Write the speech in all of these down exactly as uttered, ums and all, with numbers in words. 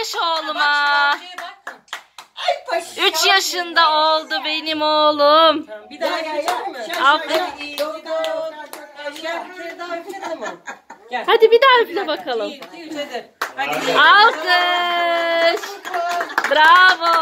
alkış oğluma. Üç yaşında oldu benim oğlum. Tamam, bir daha yapacak mı? Aferin. Gel. Hadi bir daha üfle bakalım. Bir, iki, üç, hadi. Hadi. Alkış. Bravo.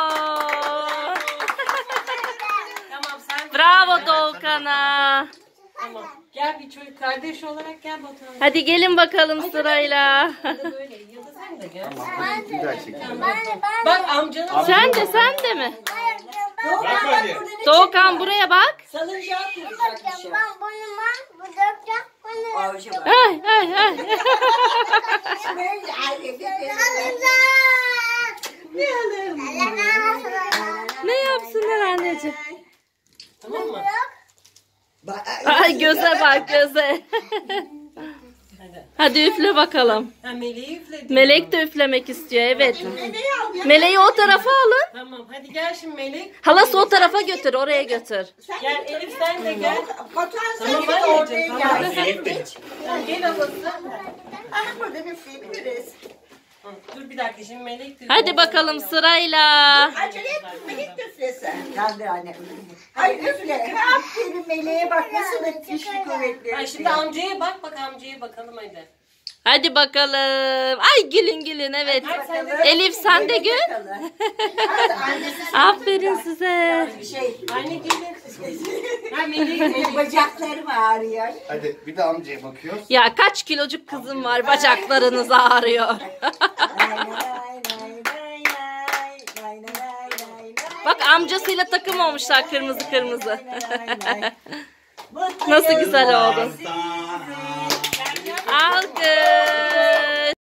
Tamam sen. Bravo Doğukan'a. Tamam. Gel bir çocuk kardeş olarak gel bakalım. Hadi gelin bakalım sırayla. Böyle ya da sen de gel. Bir daha çekelim. Bak amcanın. Sen de sen de mi? Bırak hadi. Doğukan buraya bak. Salıncağı kuracak bir şey. Ben boyuma bu dökeceğim. Avcı bak. Ay ay ay. Ne alalım? Ne yapsınlar anneciğim? Tamam mı? Ay göze bak göze. Hadi. Hadi üfle bakalım. Ha Meleği üfledi. Melek de üflemek istiyor evet. Meleği o tarafa alın. Tamam hadi gel şimdi Melek. Halası o tarafa götür, oraya götür. Gel Elif sen de gel. Batuhan Tamam sen de oraya anneciğim tamam. gel. Tamam, gel ablası. Aha burada üfleyebiliriz. Hı, dur bir dakika şimdi Melek de. Hadi bakalım sırayla. Acele etme Melek de üflesen. Kaldır anne. Hayır üfle. Aferin Meleğe bak nasıl güçlü kuvvetli. Ay şimdi amcaya bak bak amcaya bakalım hadi. Hadi bakalım. Ay gülün gülün evet. Hadi sen de. Elif sen de gül. Aferin size. Şey, Anne gelin. Ha Melek Melek. bacaklarım ağrıyor. Hadi bir de amcaya bakıyoruz. Ya kaç kilocuk kızım var, bacaklarınız ağrıyor. Lay lay lay lay lay, lay lay lay lay. Bak amcasıyla takım olmuşlar kırmızı kırmızı. Lay lay lay. Mutlu Nasıl yıllar. güzel oldu. Sağ